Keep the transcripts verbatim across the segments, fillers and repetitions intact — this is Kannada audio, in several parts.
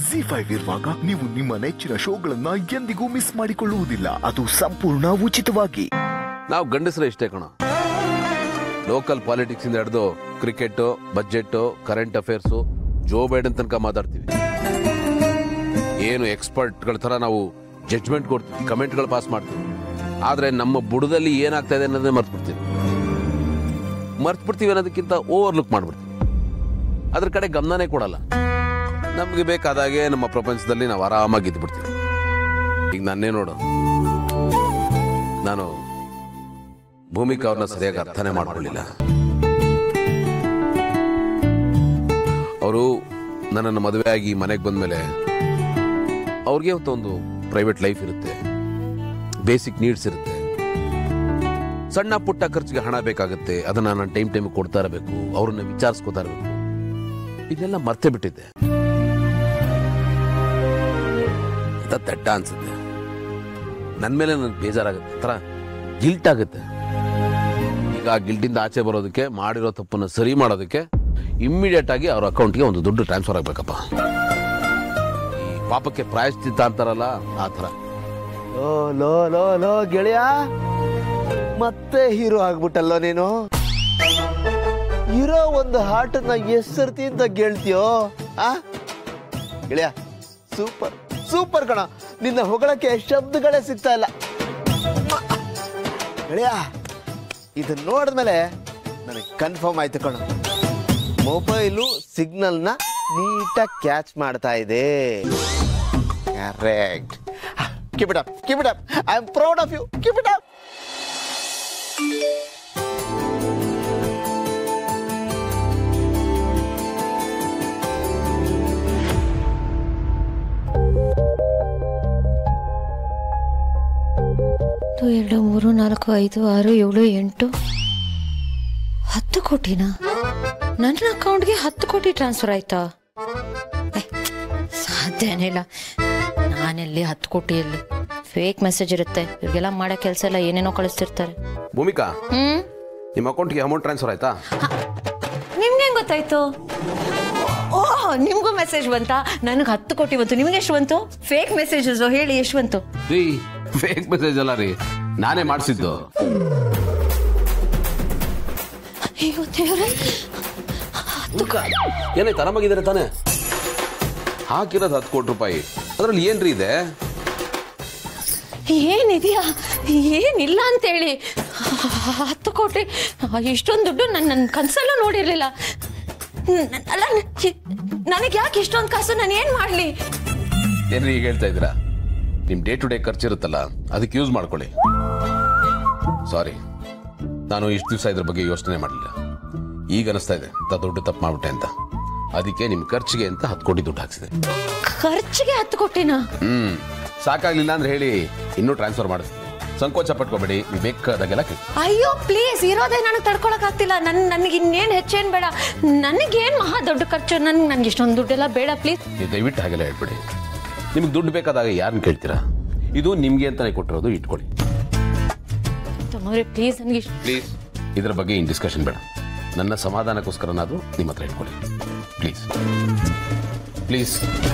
ಜಿ ಫೈವ್ ಇರುವಾಗ ನೀವು ನಿಮ್ಮ ನೆಚ್ಚಿನ ಶೋಗಳನ್ನ ಎಂದಿಗೂ ಮಿಸ್ ಮಾಡಿಕೊಳ್ಳುವುದಿಲ್ಲ. ಅದು ಸಂಪೂರ್ಣ ಉಚಿತವಾಗಿ. ನಾವು ಗಂಡಸರ ಇಷ್ಟೇ ಕಣ. ಲೋಕಲ್ ಪಾಲಿಟಿಕ್ಸ್ ಇಂದ ಹಿಡಿದು cricket, budget, current affairs, Joe Biden ತನಕ ಮಾತಾಡ್ತೀವಿ. ಏನು ಎಕ್ಸ್ಪರ್ಟ್ಗಳ ತರ ನಾವು ಜಡ್ಜ್ಮೆಂಟ್ ಕೊಡ್ತೀವಿ, ಕಮೆಂಟ್ಗಳು ಪಾಸ್ ಮಾಡ್ತೀವಿ. ಆದ್ರೆ ನಮ್ಮ ಬುಡದಲ್ಲಿ ಏನಾಗ್ತಾ ಇದೆ ಅನ್ನೋದೇ ಮರ್ತು ಬಿಡ್ತೀವಿ. ಮರ್ತು ಬಿಡ್ತೀವಿ ಅನ್ನೋದಕ್ಕಿಂತ ಓವರ್ಲುಕ್ ಮಾಡ್ಬಿಡ್ತೀವಿ. ಅದ್ರ ಕಡೆ ಗಮನನೇ ಕೊಡಲ್ಲ. ನಮ್ಗೆ ಬೇಕಾದಾಗೆ ನಮ್ಮ ಪ್ರಪಂಚದಲ್ಲಿ ನಾವು ಆರಾಮಾಗಿ ಇದ್ದು ಬಿಡ್ತೀವಿ. ಈಗ ನನ್ನೇ ನೋಡು, ನಾನು ಭೂಮಿಕಾ ಅವ್ರನ್ನ ಸರಿಯಾಗಿ ಅರ್ಥನೇ ಮಾಡ್ಕೊಳ್ಳಿಲ್ಲ. ಅವರು ನನ್ನನ್ನು ಮದುವೆ ಆಗಿ ಮನೆಗೆ ಬಂದ್ಮೇಲೆ ಅವ್ರಿಗೆ ಒಂದು ಪ್ರೈವೇಟ್ ಲೈಫ್ ಇರುತ್ತೆ, ಬೇಸಿಕ್ ನೀಡ್ಸ್ ಇರುತ್ತೆ, ಸಣ್ಣ ಪುಟ್ಟ ಖರ್ಚಿಗೆ ಹಣ ಬೇಕಾಗುತ್ತೆ. ಅದನ್ನ ನಾನು ಟೈಮ್ ಟೈಮ್ ಕೊಡ್ತಾ ಇರಬೇಕು, ಅವ್ರನ್ನ ವಿಚಾರಿಸ್ಕೋತಾ ಇರಬೇಕು. ಇದೆಲ್ಲ ಮರ್ತೇ ಬಿಟ್ಟಿದ್ದೆ. ದಡ್ಡ ಅನ್ಸುತ್ತೆ. ನನ್ನ ಮೇಲೆ ನನಗೆ ಬೇಜಾರಾಗುತ್ತೆ, ಒಂಥರ ಗಿಲ್ಟ್ ಆಗುತ್ತೆ. ಈಗ ಆ ಗಿಲ್ಟಿಂದ ಆಚೆ ಬರೋದಕ್ಕೆ, ಮಾಡಿರೋ ತಪ್ಪನ್ನು ಸರಿ ಮಾಡೋದಕ್ಕೆ ಇಮ್ಮಿಡಿಯೇಟ್ ಆಗಿ ಅವ್ರ ಅಕೌಂಟ್ಗೆ ಒಂದು ದುಡ್ಡು ಟ್ರಾನ್ಸ್ಫರ್ ಆಗ್ಬೇಕಪ್ಪ. ಈ ಪಾಪಕ್ಕೆ ಪ್ರಾಯಶ್ಚಿತ್ತ ಅಂತಾರಲ್ಲ, ಆ ಥರ. ಲೋ ಲೋ ಲೋ ಲೋ ಗೆಳೆಯ, ಮತ್ತೆ ಹೀರೋ ಆಗ್ಬಿಟ್ಟಲ್ಲೋ ನೀನು. ಇರೋ ಒಂದು ಹಾಟನ್ನ ಎಷ್ಟು ಸರ್ತಿ ಅಂತ ಗೆಳ್ತೀಯೋ ಆ ಗೆಳೆಯ. ಸೂಪರ್ ಸೂಪರ್ ಕಣ. ನಿನ್ನ ಹೊಗಳಕ್ಕೆ ಶಬ್ದಗಳೇ ಸಿಗ್ತಾ ಇಲ್ಲ ಗೆಳೆಯ. ಇದನ್ನ ನೋಡಿದ್ಮೇಲೆ ನನಗೆ ಕನ್ಫರ್ಮ್ ಆಯ್ತು ಕಣ, ಮೊಬೈಲು ಸಿಗ್ನಲ್ನ ನೀಟಾಗಿ ಕ್ಯಾಚ್ ಮಾಡ್ತಾ ಇದೆ. Correct. Keep it up, keep it up. I am proud of you. Keep it up. ಎರಡು ಮೂರು ನಾಲ್ಕು ಐದು ಆರು ಏಳು ಎಂಟು ಹತ್ತು ಕೋಟಿನಾ? ನನ್ನ ಅಕೌಂಟ್ಗೆ ಹತ್ತು ಕೋಟಿ ಟ್ರಾನ್ಸ್ಫರ್ ಆಯ್ತಾ? ಸಾಧ್ಯನೇ ಇಲ್ಲ. ನಾನೆಲ್ಲಿ ಹತ್ತು ಕೋಟಿಯಲ್ಲಿ ಫೇಕ್ ಮೆಸೇಜ್ ಇರುತ್ತೆ. ಇವ್ರಿಗೆಲ್ಲ ಮಾಡೋ ಕೆಲಸ ಎಲ್ಲ ಏನೇನೋ ಕಳಿಸ್ತಿರ್ತಾರೆ. ಭೂಮಿಕಾ, ಹ್ಮ್, ನಿಮ್ಮ ಅಕೌಂಟ್ಗೆ ಅಮೌಂಟ್ ಟ್ರಾನ್ಸ್ಫರ್ ಆಯ್ತಾ? ನಿಮ್ಗೆ ಹೆಂಗ್ ಗೊತ್ತಾಯ್ತು? ಓಹ್, ನಿಮ್ಗೂ ಮೆಸೇಜ್ ಬಂತಾ? ನನಗೆ ಹತ್ತು ಕೋಟಿ ಬಂತು. ನಿಮ್ಗೆ ಎಷ್ಟು ಬಂತು? ಫೇಕ್ ಮೆಸೇಜಸ್ ಹೇಳಿ, ಎಷ್ಟು ಬಂತು? ರೀ, ಫೇಕ್ ಮೆಸೇಜ್ ಅಲ್ಲ ರೀ, ನಾನೇ ಮಾಡಿಸಿದ್ದು. ಏನಾಯ್ತು? ಆರಾಮಾಗಿದ್ದಾರೆ ತಾನೆ? ಹಾಕಿರೋದು ಹತ್ತು ಕೋಟಿ ರೂಪಾಯಿ. ಅದ್ರಲ್ಲಿ ಏನ್ರಿ ಇದೆ? ಏನಿದೆಯಾ? ಏನಿಲ್ಲ ಅಂತೇಳಿ. ಹತ್ತು ಕೋಟಿ, ಇಷ್ಟೊಂದು ದುಡ್ಡು ನನ್ನ ನನ್ನ ಕನಸಲ್ಲೂ ನೋಡಿರ್ಲಿಲ್ಲ. ಅಲ್ಲ, ನನಗೆ ಯಾಕೆ ಇಷ್ಟೊಂದು ಕಾಸು? ನಾನು ಏನ್ ಮಾಡ್ಲಿ? ಏನ್ರಿ ಈಗ ಹೇಳ್ತಾ ಇದ್ದೀರಾ? ನಿಮ್ ಡೇ ಟು ಡೇ ಖರ್ಚಿರುತ್ತಲ್ಲ, ಅದಕ್ಕೆ ಯೂಸ್ ಮಾಡ್ಕೊಳ್ಳಿ. ಸಾರಿ, ನಾನು ಇಷ್ಟು ದಿವಸ ಇದ್ರ ಬಗ್ಗೆ ಯೋಚನೆ ಮಾಡಲಿಲ್ಲ. ಈಗ ಅನಿಸ್ತಾ ಇದೆ ದೊಡ್ಡ ತಪ್ಪು ಮಾಡ್ಬಿಟ್ಟೆ ಅಂತ. ಅದಕ್ಕೆ ನಿಮ್ ಖರ್ಚಿಗೆ ಅಂತ ಹತ್ತು ಕೋಟಿ ದುಡ್ಡು ಹಾಕ್ಸಿದೆ. ಖರ್ಚಿಗೆ ಹತ್ತು ಕೋಟಿನಾ? ಹ್ಮ್, ಸಾಕಾಗ್ಲಿಲ್ಲ ಅಂದ್ರೆ ಹೇಳಿ, ಇನ್ನೂ ಟ್ರಾನ್ಸ್ಫರ್ ಮಾಡಿಸ್ತೀನಿ. ಸಂಕೋಚ ಪಟ್ಕೋಬೇಡಿ, ಬೇಕಾದಾಗೆಲ್ಲ. ಅಯ್ಯೋ ಪ್ಲೀಸ್, ಇರೋದೇ ನನಗೆ ತಡ್ಕೊಳಕ್ ಆಗ್ತಿಲ್ಲ. ನನ್ ನನಗೆ ಇನ್ನೇನು ಹೆಚ್ಚೇನು ಬೇಡ. ನನಗೇನು ಮಹಾ ದೊಡ್ಡ ಖರ್ಚು. ನನ್ ನನ್ಗೆ ಇಷ್ಟೊಂದು ದುಡ್ಡೆಲ್ಲ ಬೇಡ ಪ್ಲೀಸ್. ನೀವು ದಯವಿಟ್ಟು ಹಾಗೆಲ್ಲ ಹೇಳ್ಬೇಡಿ. ನಿಮ್ಗೆ ದುಡ್ಡು ಬೇಕಾದಾಗ ಯಾರನ್ನ ಕೇಳ್ತೀರಾ? ಇದು ನಿಮ್ಗೆ ಅಂತಾನೆ ಕೊಟ್ಟಿರೋದು, ಇಟ್ಕೊಳ್ಳಿ ಪ್ಲೀಸ್. ನನಗೆ ಪ್ಲೀಸ್ ಇದ್ರ ಬಗ್ಗೆ ಇನ್ ಡಿಸ್ಕಷನ್ ಬೇಡ. ನನ್ನ ಸಮಾಧಾನಕ್ಕೋಸ್ಕರನಾದ್ರೂ ನಿಮ್ಮ ಹತ್ರ ಇಟ್ಕೊಳ್ಳಿ ಪ್ಲೀಸ್. ಪ್ಲೀಸ್.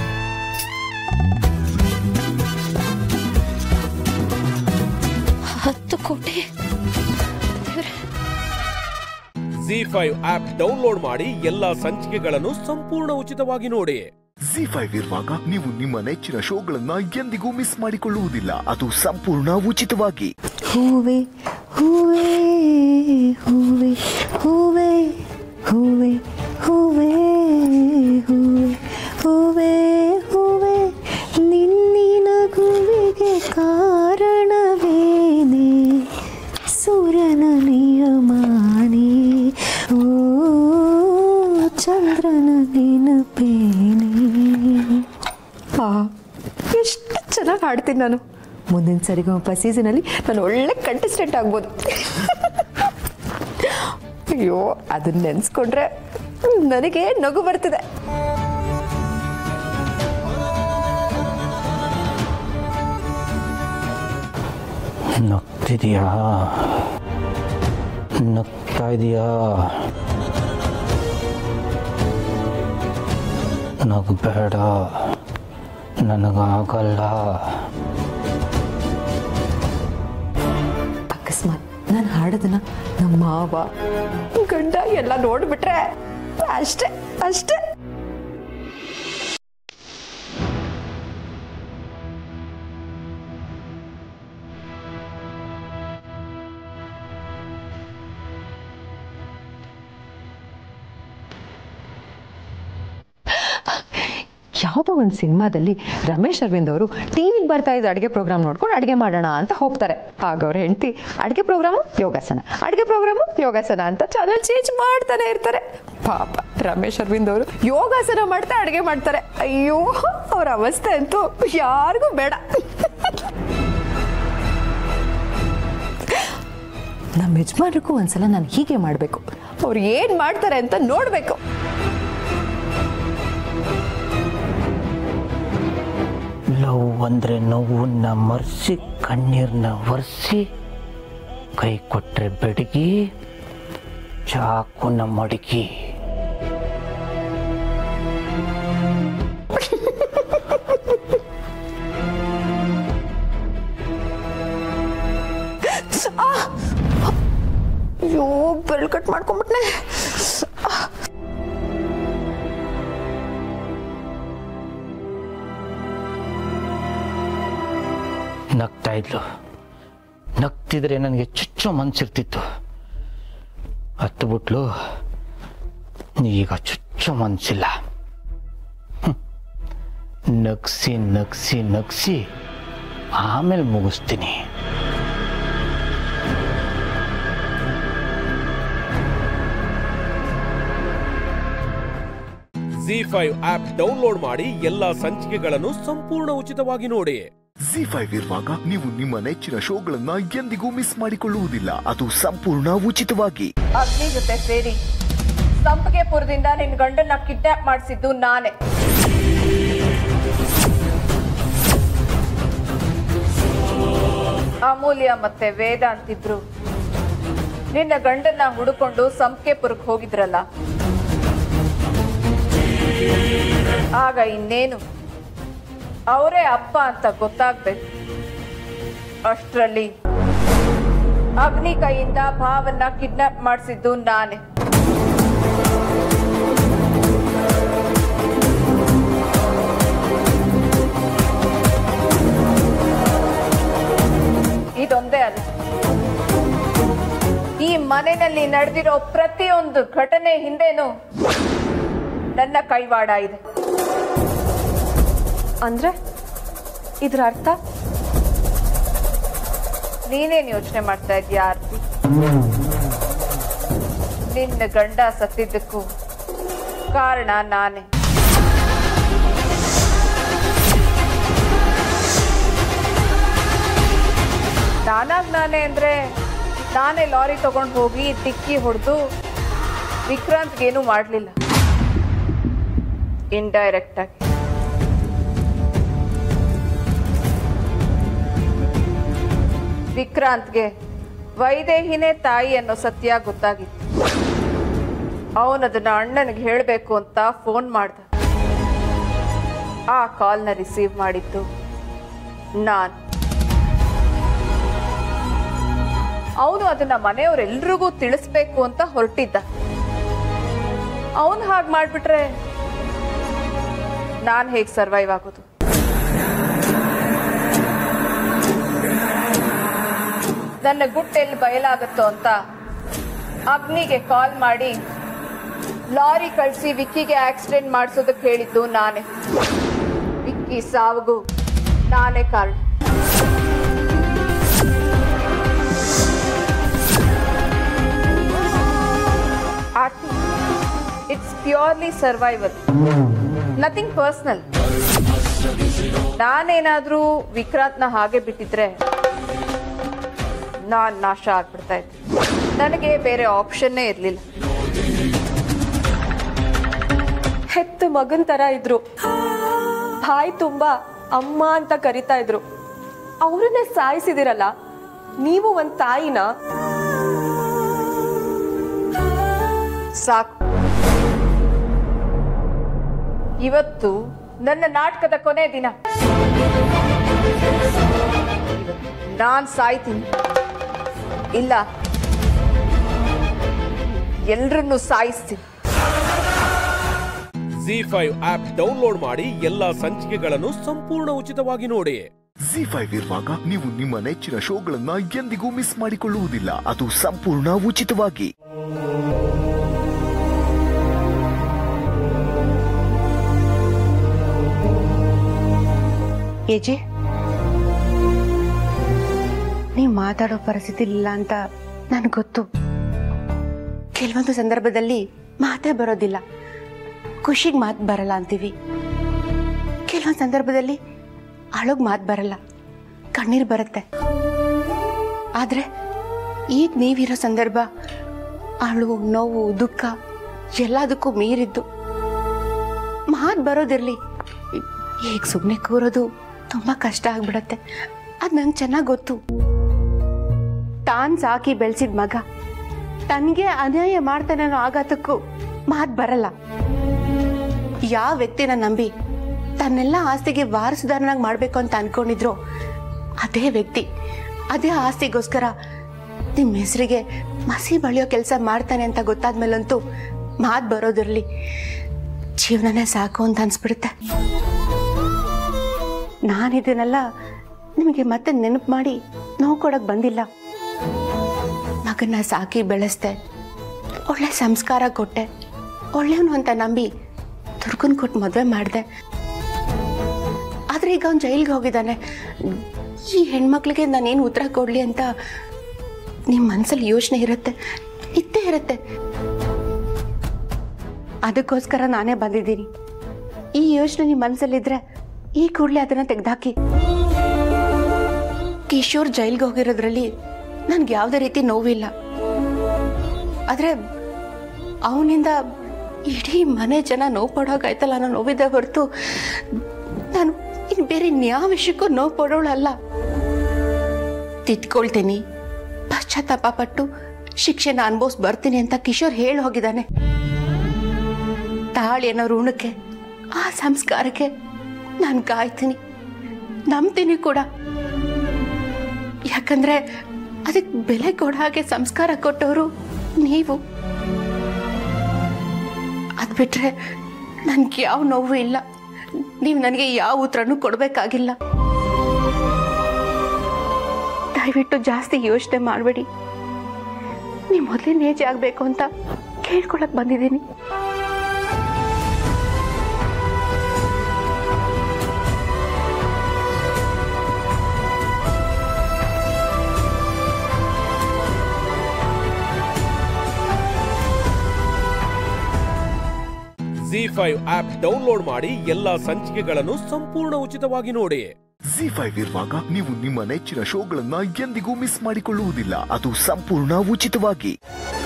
ಹತ್ತು ಕೋಟಿ. ಜಿ ಫೈವ್ ಆಪ್ ಡೌನ್ಲೋಡ್ ಮಾಡಿ ಎಲ್ಲಾ ಸಂಚಿಕೆಗಳನ್ನು ಸಂಪೂರ್ಣ ಉಚಿತವಾಗಿ ನೋಡಿ. ಜಿ ಫೈವ್ ಇರುವಾಗ ನೀವು ನಿಮ್ಮ ನೆಚ್ಚಿನ ಶೋಗಳನ್ನ ಎಂದಿಗೂ ಮಿಸ್ ಮಾಡಿಕೊಳ್ಳುವುದಿಲ್ಲ. ಅದು ಸಂಪೂರ್ಣ ಉಚಿತವಾಗಿ. ಹೂವೆ ಹೂವೆ ಹೂವೆ ಹೂವೆ ಹೂವೆ ಹೂವೆ ಹೂವೆ ಹೂವೆ ಹೂವೆ ನಿನ್ನಿನ ಗುವಿಗೆ ಕಾರಣವೇನೆ ಸೂರ್ಯನ ನಿಯಮಾನೆ ಓ ಚಂದ್ರನ ನೆನಪೇನೆ. ಎಷ್ಟು ಚೆನ್ನಾಗಿ ಹಾಡ್ತೀನಿ ನಾನು. ಮುಂದಿನ ಸರಿಗಮಪ ಸೀಸನಲ್ಲಿ ನಾನು ಒಳ್ಳೆ ಕಂಟೆಸ್ಟೆಂಟ್ ಆಗ್ಬೋದು. ಅಯ್ಯೋ, ಅದನ್ನ ನೆನೆಸ್ಕೊಂಡ್ರೆ ನನಗೆ ನಗು ಬರ್ತಿದೆ. ನಗ್ತಿದೀಯಾ? ನಗ್ತಾ ಇದೀಯಾ? ನಗಬೇಡ. ನನಗಾಗಲ್ಲ. ಅಕಸ್ಮಾತ್ ನಾನು ಹಾಡೋದನ್ನ ನಮ್ಮ ಮಾವ ಗಂಡ ಎಲ್ಲ ನೋಡ್ಬಿಟ್ರೆ ಅಷ್ಟೇ ಅಷ್ಟೇ. ಯಾವುದೋ ಒಂದು ಸಿನಿಮಾದಲ್ಲಿ ರಮೇಶ್ ಅರವಿಂದ್ ಅವರು ಟಿವಿಗೆ ಬರ್ತಾ ಇದ್ದ ಅಡುಗೆ ಪ್ರೋಗ್ರಾಮ್ ನೋಡ್ಕೊಂಡು ಅಡುಗೆ ಮಾಡೋಣ ಅಂತ ಹೋಗ್ತಾರೆ. ಆಗ ಅವ್ರ ಹೆಂಡತಿ ಅಡುಗೆ ಪ್ರೋಗ್ರಾಮು ಯೋಗಾಸನ, ಅಡುಗೆ ಪ್ರೋಗ್ರಾಮು ಯೋಗಾಸನ ಅಂತ ಚಾನಲ್ ಚೇಂಜ್ ಮಾಡ್ತಾನೆ ಇರ್ತಾರೆ. ಪಾಪ ರಮೇಶ್ ಅರವಿಂದ್ ಅವರು ಯೋಗಾಸನ ಮಾಡ್ತಾ ಅಡುಗೆ ಮಾಡ್ತಾರೆ. ಅಯ್ಯೋ, ಅವ್ರ ಅವಸ್ಥೆ ಅಂತೂ ಯಾರಿಗೂ ಬೇಡ. ನಮ್ಮ ಯಜಮಾನರಿಗೂ ಒಂದ್ಸಲ ನಾನು ಹೀಗೆ ಮಾಡಬೇಕು, ಅವ್ರು ಏನು ಮಾಡ್ತಾರೆ ಅಂತ ನೋಡಬೇಕು. ಲವ್ ಅಂದ್ರೆ ನೋವನ್ನ ಮರ್ಸಿ ಕಣ್ಣೀರ್ನ ಒರೆಸಿ, ಕೈ ಕೊಟ್ರೆ ಬೆಡಗಿ, ಚಾಕುನ ಮಡಗಿ. ಅಯ್ಯೋ, ಬೆರಳು ಕಟ್ ಮಾಡ್ಕೊಂಡ್ಬಿಟ್ನೆ. ನಗ್ತಾ ಇದ್ಲು. ನಗ್ತಿದ್ರೆ ನನಗೆ ಚುಚ್ಚೋ ಮನ್ಸಿರ್ತಿತ್ತು. ಹತ್ತು ಬಿಟ್ಲು, ಈಗ ಚುಚ್ಚೋ ಮನ್ಸಿಲ್ಲ. ನಗ್ಸಿ ನಗ್ಸಿ ನಗ್ಸಿ ಆಮೇಲೆ ಮುಗಿಸ್ತೀನಿ. ಜಿ ಫೈವ್ ಆಪ್ ಡೌನ್ಲೋಡ್ ಮಾಡಿ ಎಲ್ಲಾ ಸಂಚಿಕೆಗಳನ್ನು ಸಂಪೂರ್ಣ ಉಚಿತವಾಗಿ ನೋಡಿ. ಜಿ ಫೈವ್ ಇರುವಾಗ ನೀವು ನಿಮ್ಮ ನೆಚ್ಚಿನ ಶೋಗಳನ್ನ ಎಂದಿಗೂ ಮಿಸ್ ಮಾಡಿಕೊಳ್ಳುವುದಿಲ್ಲ. ಅದು ಸಂಪೂರ್ಣ ಉಚಿತವಾಗಿ. ಅಗ್ನಿ ಜೊತೆ ಸೇರಿ ಸಂಪಗೆಪುರದಿಂದ ನಿನ್ ಗಂಡನ್ನ ಕಿಡ್ನಾಪ್ ಮಾಡಿಸಿದ್ದು ನಾನೇ. ಅಮೂಲ್ಯ ಮತ್ತೆ ವೇದ ಅಂತಿಬ್ರು ನಿನ್ನ ಗಂಡನ್ನ ಹುಡುಕೊಂಡು ಸಂಪಗೆಪುರಕ್ಕೆ ಹೋಗಿದ್ರಲ್ಲ, ಆಗ ಇನ್ನೇನು ಅವರೇ ಅಪ್ಪ ಅಂತ ಗೊತ್ತಾಗ್ಬೇಕು. ಅಷ್ಟರಲ್ಲಿ ಅಗ್ನಿ ಕೈಯಿಂದ ಭಾವನ್ನ ಕಿಡ್ನಾಪ್ ಮಾಡಿಸಿದ್ದು ನಾನೇ. ಇದೊಂದೇ ಅಲ್ಲ, ಈ ಮನೆಯಲ್ಲಿ ನಡೆದಿರೋ ಪ್ರತಿಯೊಂದು ಘಟನೆ ಹಿಂದೆನೂ ನನ್ನ ಕೈವಾಡ ಇದೆ. ಅಂದ್ರೆ ಇದ್ರ ಅರ್ಥ ನೀನೇನ್ ಯೋಚನೆ ಮಾಡ್ತಾ ಇದ್ಯಾ ಆರ್ತಿ? ನಿನ್ನ ಗಂಡ ಸತ್ತಿದ್ದಕ್ಕೂ ಕಾರಣ ನಾನೇ. ನಾನಾಗ್ ನಾನೇ ಅಂದ್ರೆ ನಾನೇ ಲಾರಿ ತಗೊಂಡು ಹೋಗಿ ಡಿಕ್ಕಿ ಹೊಡೆದು ವಿಕ್ರಾಂತ್ಗೇನು ಮಾಡ್ಲಿಲ್ಲ. ಇಂಡೈರೆಕ್ಟ್ ಆಗಿ ವಿಕ್ರಾಂತ್ಗೆ ವೈದೇಹಿನೇ ತಾಯಿ ಅನ್ನೋ ಸತ್ಯ ಗೊತ್ತಾಗಿತ್ತು. ಅವನದನ್ನ ಅಣ್ಣನಿಗೆ ಹೇಳಬೇಕು ಅಂತ ಫೋನ್ ಮಾಡ್ದ. ಆ ಕಾಲ್ನ ರಿಸೀವ್ ಮಾಡಿದ್ದು ನಾನು. ಅವನು ಅದನ್ನ ಮನೆಯವರೆಲ್ರಿಗೂ ತಿಳಿಸ್ಬೇಕು ಅಂತ ಹೊರಟಿದ್ದ. ಅವನು ಹಾಗೆ ಮಾಡ್ಬಿಟ್ರೆ ನಾನು ಹೇಗೆ ಸರ್ವೈವ್ ಆಗೋದು? ನನ್ನ ಗುಟ್ಟೆಲ್ಲಿ ಬಯಲಾಗುತ್ತೋ ಅಂತ ಅಗ್ನಿಗೆ ಕಾಲ್ ಮಾಡಿ ಲಾರಿ ಕಳಿಸಿ ವಿಕ್ಕಿಗೆ ಆಕ್ಸಿಡೆಂಟ್ ಮಾಡಿಸೋದಕ್ಕೆ ಹೇಳಿದ್ದು ನಾನೇ. ವಿಕ್ಕಿ ಸಾವುಗೂ ನಾನೇ ಕಾರಣ. It's purely survival, nothing personal. ನಾನೇನಾದ್ರೂ ವಿಕ್ರಾಂತ್ನ ಹಾಗೆ ಬಿಟ್ಟಿದ್ರೆ ನಾನ್ ನಾಶ ಆಗ್ಬಿಡ್ತಾ ಇದ್ದೆ. ನನಗೆ ಬೇರೆ ಆಪ್ಷನ್ನೇ ಇರ್ಲಿಲ್ಲ. ಹೆತ್ತು ಮಗನ್ ತರ ಇದ್ರು, ಬಾಯಿ ತುಂಬಾ ಅಮ್ಮ ಅಂತ ಕರಿತಾ ಇದ್ರು. ಅವ್ರನ್ನೇ ಸಾಯಿಸಿದಿರಲ್ಲ, ನೀವು ಒಂದ್ ತಾಯಿನ. ಸಾಕು. ಇವತ್ತು ನನ್ನ ನಾಟಕದ ಕೊನೆ ದಿನ. ನಾನ್ ಸಾಯ್ತೀನಿ, ಇಲ್ಲ ಎಲ್ರನ್ನೂ ಸಾಯಿಸ್ತೀನಿ. ಜಿ ಫೈವ್ ಆಪ್ ಡೌನ್ಲೋಡ್ ಮಾಡಿ ಎಲ್ಲಾ ಸಂಚಿಕೆಗಳನ್ನು ಸಂಪೂರ್ಣ ಉಚಿತವಾಗಿ ನೋಡಿ. ಜಿ ಫೈವ್ ಇರುವಾಗ ನೀವು ನಿಮ್ಮ ನೆಚ್ಚಿನ ಶೋಗಳನ್ನ ಎಂದಿಗೂ ಮಿಸ್ ಮಾಡಿಕೊಳ್ಳುವುದಿಲ್ಲ, ಅದು ಸಂಪೂರ್ಣ ಉಚಿತವಾಗಿ. ಏಜೆ, ನೀವು ಮಾತಾಡೋ ಪರಿಸ್ಥಿತಿ ಇಲ್ಲ ಅಂತ ನನಗೆ ಗೊತ್ತು. ಕೆಲವೊಂದು ಸಂದರ್ಭದಲ್ಲಿ ಮಾತೇ ಬರೋದಿಲ್ಲ, ಖುಷಿಗೆ ಮಾತು ಬರಲ್ಲ ಅಂತೀವಿ. ಕೆಲವೊಂದು ಸಂದರ್ಭದಲ್ಲಿ ಅಳೋಗ್ ಮಾತು ಬರಲ್ಲ, ಕಣ್ಣೀರು ಬರುತ್ತೆ. ಆದರೆ ಈಗ ನೀವಿರೋ ಸಂದರ್ಭ ಅಳು, ನೋವು, ದುಃಖ ಎಲ್ಲದಕ್ಕೂ ಮೀರಿದ್ದು. ಮಾತು ಬರೋದಿರಲಿ, ಈಗ ಸುಮ್ಮನೆ ಕೂರೋದು ತುಂಬ ಕಷ್ಟ ಆಗ್ಬಿಡತ್ತೆ. ಅದು ನಂಗೆ ಚೆನ್ನಾಗಿ ಗೊತ್ತು. ತಾನು ಸಾಕಿ ಬೆಳೆಸಿದ ಮಗ ತನಗೆ ಅನ್ಯಾಯ ಮಾಡ್ತಾನೆ ಅನ್ನೋ ಆಘಾತಕ್ಕೂ ಮಾತು ಬರಲ್ಲ. ಯಾವ ವ್ಯಕ್ತಿನ ನಂಬಿ ತನ್ನೆಲ್ಲ ಆಸ್ತಿಗೆ ವಾರಸುದಾರನಾಗಿ ಮಾಡಬೇಕು ಅಂತ ಅನ್ಕೊಂಡಿದ್ರು, ಅದೇ ವ್ಯಕ್ತಿ ಅದೇ ಆಸ್ತಿಗೋಸ್ಕರ ನಿಮ್ಮ ಹೆಸರಿಗೆ ಮಸಿ ಬಳಿಯೋ ಕೆಲಸ ಮಾಡ್ತಾನೆ ಅಂತ ಗೊತ್ತಾದ್ಮೇಲಂತೂ ಮಾತು ಬರೋದಿರಲಿ, ಜೀವನನೇ ಸಾಕು ಅಂತ ಅನ್ಸ್ಬಿಡುತ್ತೆ. ನಾನಿದನ್ನೆಲ್ಲ ನಿಮಗೆ ಮತ್ತೆ ನೆನಪು ಮಾಡಿ ನೋವು ಕೊಡೋಕೆ ಬಂದಿಲ್ಲ. ಮಗನ್ನ ಸಾಕಿ ಬೆಳೆಸ್ದೆ, ಒಳ್ಳೆ ಸಂಸ್ಕಾರ ಕೊಟ್ಟೆ, ಒಳ್ಳೆಯವನು ಅಂತ ನಂಬಿ ದುರ್ಗನ್ ಕೊಟ್ಟು ಮದುವೆ ಮಾಡಿದೆ. ಆದರೆ ಈಗ ಅವ್ನು ಜೈಲಿಗೆ ಹೋಗಿದ್ದಾನೆ. ಈ ಹೆಣ್ಮಕ್ಳಿಗೆ ನಾನೇನು ಉತ್ತರ ಕೊಡಲಿ ಅಂತ ನಿಮ್ಮ ಮನಸ್ಸಲ್ಲಿ ಯೋಚನೆ ಇರುತ್ತೆ, ಇದ್ದೇ ಇರುತ್ತೆ. ಅದಕ್ಕೋಸ್ಕರ ನಾನೇ ಬಂದಿದ್ದೀನಿ. ಈ ಯೋಚನೆ ನಿಮ್ಮ ಮನಸ್ಸಲ್ಲಿದ್ದರೆ ಈ ಕೂಡಲೇ ಅದನ್ನು ತೆಗೆದಾಕಿ. ಕಿಶೋರ್ ಜೈಲಿಗೆ ಹೋಗಿರೋದ್ರಲ್ಲಿ ನನ್ಗೆ ಯಾವುದೇ ರೀತಿ ನೋವಿಲ್ಲ. ಆದರೆ ಅವನಿಂದ ಇಡೀ ಮನೆ ಜನ ನೋವು ಪಡೋಕಾಯ್ತಲ್ಲ ಅನ್ನೋ ನೋವಿದೆ ಹೊರತು ನಾನು ಇನ್ನು ಬೇರೆ ಯಾವ ವಿಷಯಕ್ಕೂ ನೋವು ಪಡೋಳಲ್ಲ. ತಿದ್ಕೊಳ್ತೀನಿ, ಪಶ್ಚಾತ್ತಾಪ ಪಟ್ಟು ಶಿಕ್ಷೆನ ಅನುಭವಿಸಿ ಬರ್ತೀನಿ ಅಂತ ಕಿಶೋರ್ ಹೇಳಿ ಹೋಗಿದ್ದಾನೆ. ತಾಳಿ ಅನ್ನೋ ಋಣಕ್ಕೆ, ಆ ಸಂಸ್ಕಾರಕ್ಕೆ ನಾನು ಕಾಯ್ತೀನಿ, ನಂಬ್ತೀನಿ ಕೂಡ. ಯಾಕಂದ್ರೆ ಅದಕ್ಕೆ ಬೆಲೆ ಕೊಡೋ ಹಾಗೆ ಸಂಸ್ಕಾರ ಕೊಟ್ಟವರು ನೀವು. ಅದು ಬಿಟ್ರೆ ನನ್ಗೆ ಯಾವ ನೋವು ಇಲ್ಲ. ನೀವು ನನಗೆ ಯಾವ ಉತ್ತರನೂ ಕೊಡಬೇಕಾಗಿಲ್ಲ. ದಯವಿಟ್ಟು ಜಾಸ್ತಿ ಯೋಚನೆ ಮಾಡಬೇಡಿ. ನೀವು ಮೊದಲೇ ಏಜ್ ಆಗಬೇಕು ಅಂತ ಕೇಳ್ಕೊಳಕ್ ಬಂದಿದ್ದೀನಿ. ಜಿ ಫೈವ್ ಆಪ್ ಡೌನ್ಲೋಡ್ ಮಾಡಿ ಎಲ್ಲಾ ಸಂಚಿಕೆಗಳನ್ನು ಸಂಪೂರ್ಣ ಉಚಿತವಾಗಿ ನೋಡಿ. ಜಿ ಫೈವ್ ಇರುವಾಗ ನೀವು ನಿಮ್ಮ ನೆಚ್ಚಿನ ಶೋಗಳನ್ನ ಎಂದಿಗೂ ಮಿಸ್ ಮಾಡಿಕೊಳ್ಳುವುದಿಲ್ಲ, ಅದು ಸಂಪೂರ್ಣ ಉಚಿತವಾಗಿ.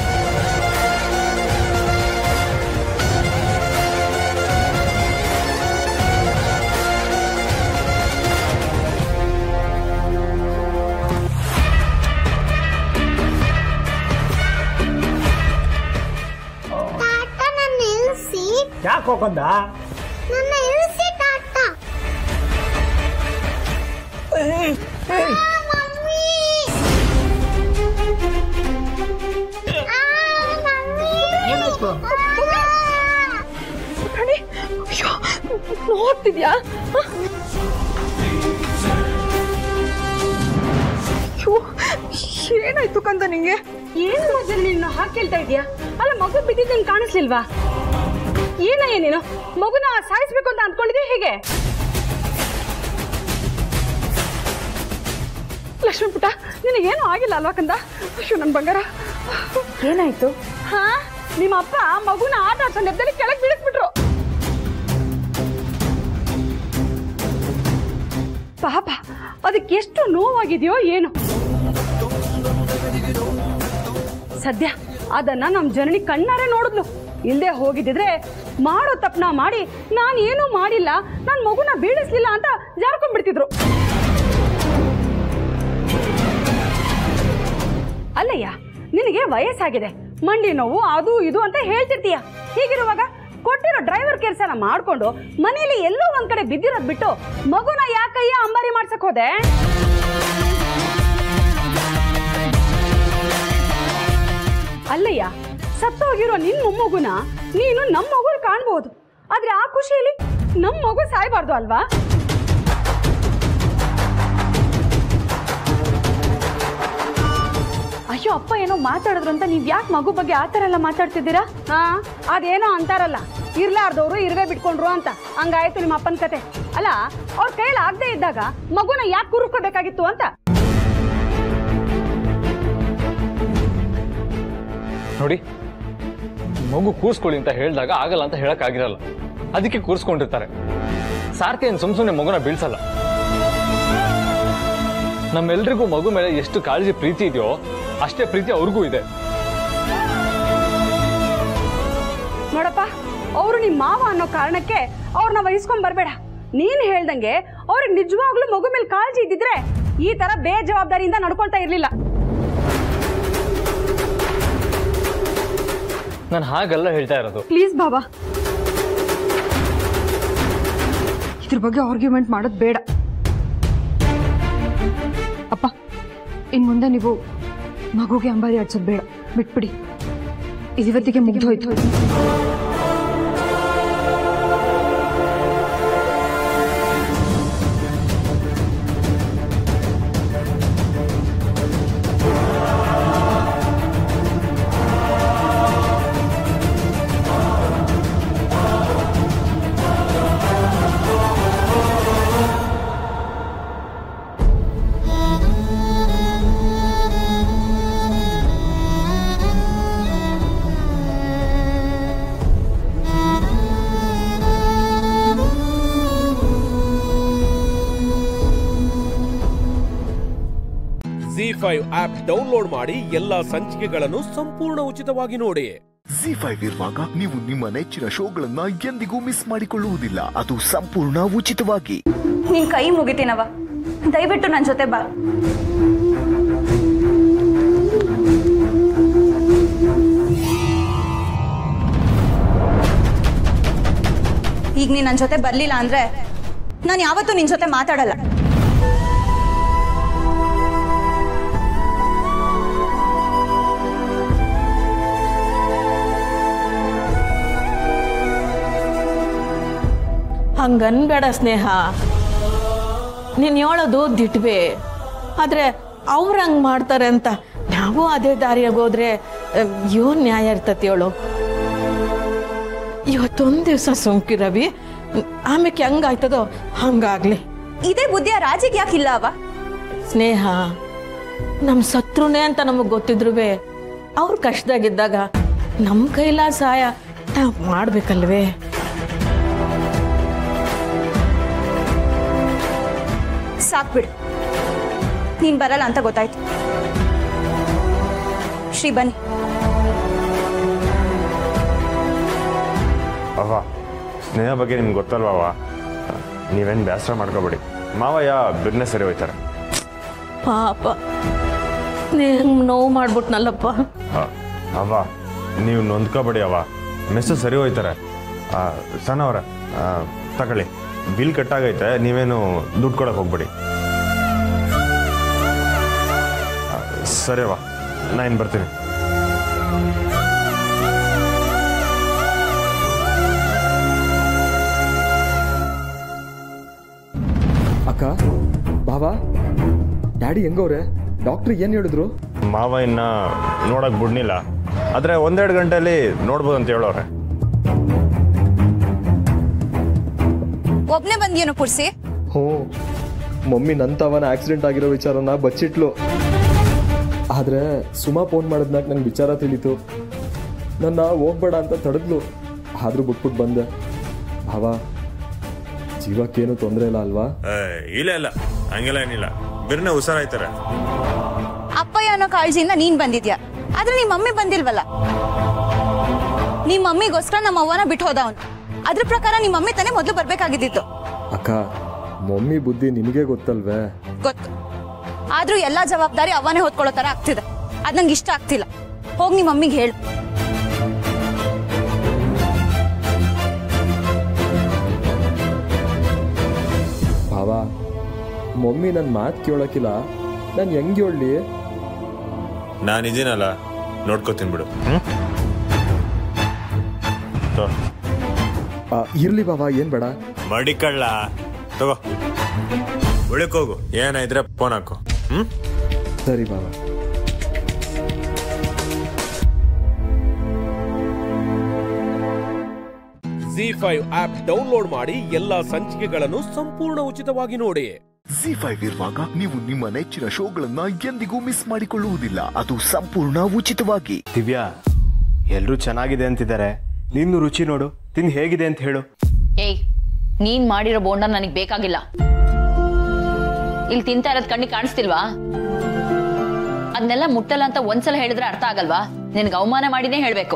ಯಾಕೆ ಹೋಗಂದ ನನ್ನ ಇಳಿಸಿ ತಾತ. ಮಮ್ಮಿ ಏನಾಯ್ತು? ನೋಡ್ತಿದ್ಯಾ? ಏನಾಯ್ತು ಕಂದ ನಿಂಗೆ? ಏನು ಮಜಲ್ ನೀನು ಹಾಕಿ ಕೇಳ್ತಾ ಇದೀಯಾ? ಅಲ್ಲ ಮಗು ಬಿದ್ದಿದ್ದೇನು ಕಾಣಿಸ್ಲಿಲ್ವಾ? ಏನಯ್ಯ ನೀನು ಮಗುನ ಸಾಯಿಸ್ಬೇಕು ಅಂತ ಅಂದ್ಕೊಂಡಿದ್ದೆ ಹೇಗೆ? ಲಕ್ಷ್ಮೀ ಪುಟ್ಟ, ನಿನಗೇನು ಆಗಿಲ್ಲ ಅಲ್ವಾ ಕಂದ? ಅಯ್ಯೋ ನನ್ನ ಬಂಗಾರ, ಏನಾಯ್ತು? ಹಾ, ನಿಮ್ಮ ಅಪ್ಪ ಮಗುನ ಆಟ ಆಡ್ಸೋ ನೆಪದಲ್ಲಿ ಕೆಳಗೆ ಬೀಳಿಸ್ಬಿಟ್ರು. ಪಾಪ, ಅದಕ್ಕೆ ಎಷ್ಟು ನೋವಾಗಿದೆಯೋ ಏನು. ಸದ್ಯ ಅದನ್ನ ನಮ್ ಜನನಿ ಕಣ್ಣಾರೆ ನೋಡಿದ್ಲು. ಇಲ್ಲದೆ ಹೋಗಿದ್ದಿದ್ರೆ ಮಾಡೋ ತಪ್ಪನ ಮಾಡಿ ನಾನು ಏನೂ ಮಾಡಿಲ್ಲ, ನನ್ನ ಮಗುನ ಬೀಳಿಸ್ಲಿಲ್ಲ ಅಂತ ಜಾರ್ಕೊಂಡ್ಬಿಡ್ತಿದ್ರು. ಅಲ್ಲಯ್ಯ, ನಿನಗೆ ವಯಸ್ಸಾಗಿದೆ, ಮಂಡಿ ನೋವು ಅದು ಇದು ಅಂತ ಹೇಳ್ತಿರ್ತೀಯ. ಹೀಗಿರುವಾಗ ಕೊಟ್ಟಿರೋ ಡ್ರೈವರ್ ಕೆಲಸನ ಮಾಡ್ಕೊಂಡು ಮನೇಲಿ ಎಲ್ಲೋ ಒಂದ್ ಕಡೆ ಬಿದ್ದಿರೋದ್ ಬಿಟ್ಟು ಮಗುನ ಯಾಕಯ್ಯ ಅಂಬಾರಿ ಮಾಡ್ಸಕ್ ಹೋದೆ? ಅಲ್ಲಯ್ಯ, ಸತ್ತೋಗಿರೋ ನಿನ್ ಮೊಮ್ಮಗುನ ನೀನು ನಮ್ಮ ಮಗುಲ್ ಕಾಣ್ಬಹುದು, ಆದ್ರೆ ಆ ಖುಷಿಯಲ್ಲಿ ನಮ್ಮ ಮಗು ಸಾಯ್ಬಾರ್ದು ಅಲ್ವಾ? ಅಯ್ಯೋ ಅಪ್ಪ ಏನೋ ಮಾತಾಡಿದ್ರು ಅಂತ ನೀವ್ ಯಾಕೆ ಮಗು ಬಗ್ಗೆ ಆತರ ಎಲ್ಲ ಮಾತಾಡ್ತಿದ್ದೀರಾ? ಹಾ, ಅದೇನೋ ಅಂತಾರಲ್ಲ, ಇರ್ಲಾರ್ದವ್ರು ಇರುವೆ ಬಿಟ್ಕೊಂಡ್ರು ಅಂತ. ಹಂಗಾಯ್ತು ನಿಮ್ಮ ಅಪ್ಪನ ಕತೆ. ಅಲ್ಲ, ಅವ್ರ ಕೈಯಲ್ಲಿ ಆಗದೆ ಇದ್ದಾಗ ಮಗುನ ಯಾಕೆ ಕುರುಕೋಬೇಕಾಗಿತ್ತು ಅಂತ. ನೋಡಿ, ಮಗು ಕೂರ್ಸ್ಕೊಳ್ಳಿ ಅಂತ ಹೇಳಿದಾಗ ಆಗಲ್ಲ ಅಂತ ಹೇಳಕ್ ಆಗಿರಲ್ಲ, ಅದಕ್ಕೆ ಕೂರ್ಸ್ಕೊಂಡಿರ್ತಾರೆ. ಸಾರ್ಥಿ ಏನ್ ಸುಮ್ ಸುಮ್ನೆ ಮಗುನ ಬೀಳ್ಸಲ್ಲ. ನಮ್ಮೆಲ್ರಿಗೂ ಮಗು ಮೇಲೆ ಎಷ್ಟು ಕಾಳಜಿ ಪ್ರೀತಿ ಇದೆಯೋ ಅಷ್ಟೇ ಪ್ರೀತಿ ಅವ್ರಿಗೂ ಇದೆ. ನೋಡಪ್ಪ, ಅವರು ನಿಮ್ಮ ಮಾವ ಅನ್ನೋ ಕಾರಣಕ್ಕೆ ಅವ್ರನ್ನ ವಹಿಸ್ಕೊಂಡ್ ಬರ್ಬೇಡ. ನೀನ್ ಹೇಳ್ದಂಗೆ ಅವ್ರಿಗೆ ನಿಜವಾಗ್ಲೂ ಮಗು ಮೇಲೆ ಕಾಳಜಿ ಇದ್ದಿದ್ರೆ ಈ ತರ ಬೇಜವಾಬ್ದಾರಿಯಿಂದ ನಡ್ಕೊಳ್ತಾ ಇರ್ಲಿಲ್ಲ. ನಾನು ಹಾಗೆಲ್ಲ ಹೇಳ್ತಾ ಇರೋದು. ಪ್ಲೀಸ್ ಬಾಬಾ, ಇದ್ರ ಬಗ್ಗೆ ಆರ್ಗ್ಯುಮೆಂಟ್ ಮಾಡೋದು ಬೇಡ. ಅಪ್ಪ, ಇನ್ ಮುಂದೆ ನೀವು ಮಗುಗೆ ಅಂಬಾರಿ ಆಡ್ಸೋದು ಬೇಡ, ಬಿಟ್ಬಿಡಿ. ಇವತ್ತಿಗೆ ಮುಗ್ದೋಯ್ತು. ಜಿ ಫೈವ್ ಆಪ್ ಡೌನ್ಲೋಡ್ ಮಾಡಿ ಎಲ್ಲಾ ಸಂಚಿಕೆಗಳನ್ನು ಸಂಪೂರ್ಣ ಉಚಿತವಾಗಿ ನೋಡಿ. ಜಿ ಫೈವ್ ಇರುವಾಗ ನೀವು ನಿಮ್ಮ ನೆಚ್ಚಿನ ಶೋಗಳನ್ನ ಎಂದಿಗೂ ಮಿಸ್ ಮಾಡಿಕೊಳ್ಳುವುದಿಲ್ಲ, ಅದು ಸಂಪೂರ್ಣ ಉಚಿತವಾಗಿ. ನಿನ್ ಕೈ ಮುಗಿತೀನವ, ದಯವಿಟ್ಟು ನನ್ನ ಜೊತೆ ಬಾ. ಈಗ ನೀನ್ ನನ್ನ ಜೊತೆ ಬರ್ಲಿಲ್ಲ ಅಂದ್ರೆ ನಾನು ಯಾವತ್ತೂ ನಿನ್ ಜೊತೆ ಮಾತಾಡಲ್ಲ. ಹಂಗನ್ಬೇಡ ಸ್ನೇಹ, ನೀನು ಹೇಳೋದು ದಿಟ್ವೆ, ಆದರೆ ಅವ್ರು ಹಂಗೆ ಮಾಡ್ತಾರೆ ಅಂತ ನಾವು ಅದೇ ದಾರಿಯಾಗ ಹೋದ್ರೆ ಏನು ನ್ಯಾಯ ಇರ್ತತಿ ಹೇಳು? ಇವತ್ತೊಂದು ದಿವಸ ಸುಮ್ಕಿ ರವಿ, ಆಮೇಲೆ ಹೆಂಗಾಯ್ತದೋ ಹಂಗಾಗ್ಲಿ. ಇದೇ ಬುದ್ಧಿಯ ರಾಜಿಗೆ ಯಾಕಿಲ್ಲ ಅವ? ಸ್ನೇಹ, ನಮ್ಮ ಶತ್ರುನೇ ಅಂತ ನಮಗೆ ಗೊತ್ತಿದ್ರು ಅವ್ರು ಕಷ್ಟದಾಗಿದ್ದಾಗ ನಮ್ಮ ಕೈಲ ಸಹಾಯ ನಾವು ಮಾಡ್ಬೇಕಲ್ವೇ? ಸಾಕ್ಬಿಡು, ನೀನ್ ಬರಲ್ಲ ಅಂತ ಗೊತ್ತಾಯ್ತು. ಶ್ರೀ ಬನ್ನಿ. ಅವ್ವ, ಸ್ನೇಹ ಬಗ್ಗೆ ನಿಮ್ಗೆ ಗೊತ್ತಲ್ವ? ನೀವೇನು ಬೇಸರ ಮಾಡ್ಕೋಬೇಡಿ, ಮಾವಯ್ಯ ಬಿರ್ನೆ ಸರಿ ಹೋಯ್ತಾರೆ. ಪಾಪ ನೋವು ಮಾಡ್ಬಿಟ್ನಲ್ಲಪ್ಪ. ಅವ್ವ, ನೀವು ನೊಂದ್ಕೋಬೇಡಿ ಅವ್ವ, ಮೆಸ್ಸು ಸರಿ ಹೋಯ್ತಾರೆ. ಸಣ್ಣ ಅವ್ರ ತಗೊಳ್ಳಿ, ಬಿಲ್ ಕಟ್ಟಾಗೈತೆ, ನೀವೇನು ದುಡ್ಡು ಕೊಡಕ್ಕೆ ಹೋಗ್ಬೇಡಿ. ಸರಿ ಅವ್ವ, ನಾ ಇನ್ನು ಬರ್ತೀನಿ. ಅಕ್ಕ, ಬಾಬಾ, ಡ್ಯಾಡಿ ಹೆಂಗವ್ರೆ? ಡಾಕ್ಟ್ರ್ ಏನು ಹೇಳಿದ್ರು? ಮಾವ ಇನ್ನ ನೋಡಕ್ ಬಿಡ್ನಿಲ್ಲ, ಆದ್ರೆ ಒಂದೆರಡು ಗಂಟೆಯಲ್ಲಿ ನೋಡ್ಬೋದು ಅಂತ ಹೇಳೋರೆ. ಒಬ್ನೇ ಬಂದಿಯೇನು ಪುರ್ಸಿ? ಹ್ಞೂ, ಮಮ್ಮಿ ನಂತವನ ಆಕ್ಸಿಡೆಂಟ್ ಆಗಿರೋ ವಿಚಾರನ ಬಚ್ಚಿಟ್ಲು. ಆದರೆ ಸುಮಾ ಫೋನ್ ಮಾಡಿದ್ನಾಗ ನಂಗೆ ವಿಚಾರ ತಿಳಿತು. ನನ್ನ ಹೋಗ್ಬೇಡ ಅಂತ ತಡೆದ್ಲು, ಆದ್ರೂ ಬಿಟ್ಬಿಟ್ಟು ಬಂದೆ. ಭಾವ, ಜೀವಕ್ಕೇನು ತೊಂದರೆ ಇಲ್ಲ ಅಲ್ವಾ? ಇಲ್ಲ ಇಲ್ಲ, ಹಂಗೆಲ್ಲ ಏನಿಲ್ಲ, ಬಿರ್ನೆ ಹುಷಾರಾಯ್ತಾರೆ. ಅಪ್ಪಯ್ಯ ಅನ್ನೋ ಕಾಳಜಿಯಿಂದ ನೀನ್ ಬಂದಿದ್ಯಾ, ಆದ್ರೆ ನಿಮ್ಮ ಮಮ್ಮಿ ಬಂದಿಲ್ವಲ್ಲ. ನಿಮ್ಮ ಮಮ್ಮಿಗೋಸ್ಕರ ನಮ್ಮ ಅವ್ವನ ಬಿಟ್ಟು ಹೋದ ಅವನು. ಅದ್ರ ಪ್ರಕಾರ ನಿಮ್ಮ ಮಮ್ಮಿ ತಾನೇ ಮೊದಲು ಬರ್ಬೇಕಾಗಿದ್ದಿತ್ತು. ಅಕ್ಕ, ಮಮ್ಮಿ ಬುದ್ಧಿ ನಿನಗೆ ಗೊತ್ತಲ್ವೇ? ಗೊತ್ತು, ಆದ್ರೂ ಎಲ್ಲಾ ಜವಾಬ್ದಾರಿ ಅವನೇ ಹೊತ್ಕೊಳ್ಳೋ ತರ ಆಗ್ತಿದೆ. ಅದ್ ನಂಗೆ ಇಷ್ಟ ಆಗ್ತಿಲ್ಲ. ಹೋಗಿ ನಿಮ್ಮ ಮಮ್ಮಿಗೆ ಹೇಳು. ಮಮ್ಮಿ ನನ್ನ ಮಾತು ಕೇಳೋಕ್ಕಿಲ್ಲ, ನಾನು ಹೆಂಗೆ ಹೇಳಲಿ? ನಾನಿದ್ದೀನಲ್ಲ, ನೋಡ್ಕೋತೀನಿ ಬಿಡು. ಇರ್ಲಿ ಬಾಬಾ, ಏನ್ ಬೇಡ. ಮಡಿಕಳ್ಳ ತಗೋ, ಉಳಿಕೋಗು. ಏನಾಯ್ದ್ರೆ ಫೋನ್ ಹಾಕು. ಹ್ಮ್ ಸರಿ ಬಾಬಾ. ಜಿ ಫೈವ್ ಆಪ್ ಡೌನ್ಲೋಡ್ ಮಾಡಿ ಎಲ್ಲಾ ಸಂಚಿಕೆಗಳನ್ನು ಸಂಪೂರ್ಣ ಉಚಿತವಾಗಿ ನೋಡಿ. ಜಿ ಫೈವ್ ಇರುವಾಗ ನೀವು ನಿಮ್ಮ ನೆಚ್ಚಿನ ಶೋಗಳನ್ನ ಎಂದಿಗೂ ಮಿಸ್ ಮಾಡಿಕೊಳ್ಳುವುದಿಲ್ಲ, ಅದು ಸಂಪೂರ್ಣ ಉಚಿತವಾಗಿ. ದಿವ್ಯಾ, ಎಲ್ರೂ ಚೆನ್ನಾಗಿದೆ ಅಂತಿದ್ದಾರೆ, ನಿನ್ನ ರುಚಿ ನೋಡು, ತಿಂದು ಹೇಗಿದೆ ಅಂತ ಹೇಳು. ಏಯ್, ನೀನ್ ಮಾಡಿರೋ ಬೋಂಡ ನನಗೆ ಬೇಕಾಗಿಲ್ಲ. ಇಲ್ಲಿ ತಿಂತಾ ಇರೋದ್ ಕಣ್ಣಿಗೆ ಕಾಣಿಸ್ತಿಲ್ವಾ? ಅದನ್ನೆಲ್ಲ ಮುಟ್ಟಲ್ಲ ಅಂತ ಒಂದ್ಸಲ ಹೇಳಿದ್ರೆ ಅರ್ಥ ಆಗಲ್ವಾ? ನಿನ್ಗೆ ಅವಮಾನ ಮಾಡಿನೇ ಹೇಳ್ಬೇಕು.